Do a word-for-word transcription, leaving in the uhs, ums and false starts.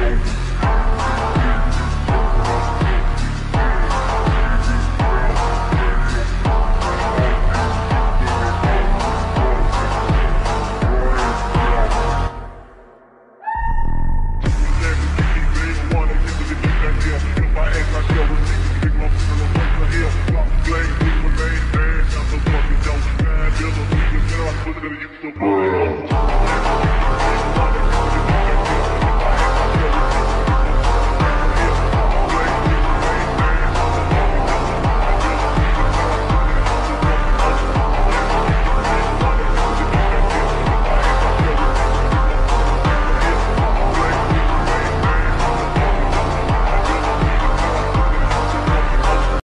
Blame, we remain bad, I'm the fucking don't stand, little niggas, and I'm looking at you so